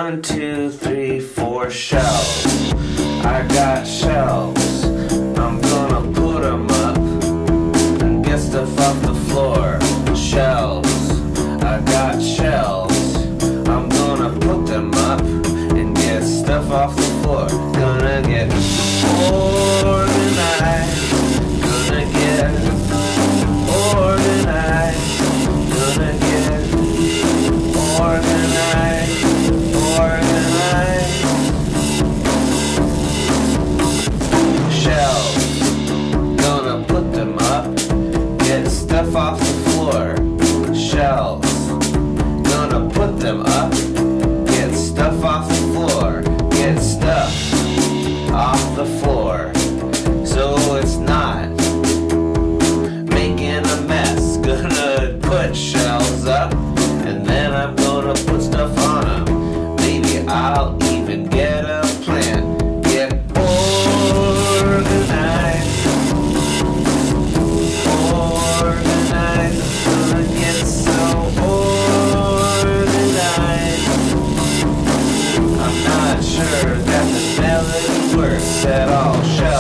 1, 2, 3, 4 shelves. I got shelves. I'm gonna put them up and get stuff off the floor. Shelves. I got shelves. I'm gonna put them up and get stuff off the floor. Gonna get organized. Gonna get organized. Gonna get organized. Organized. Shelves. Gonna put them up. Get stuff off the floor. Shelves. Gonna put them up. Get stuff off the floor. Get stuff off the floor. So it's not making a mess. Gonna put shelves up and then I'm gonna put stuff on them. Maybe I'll even get a plan. Get organized. Organized. Gonna get so organized. I'm not sure that the melody works at all.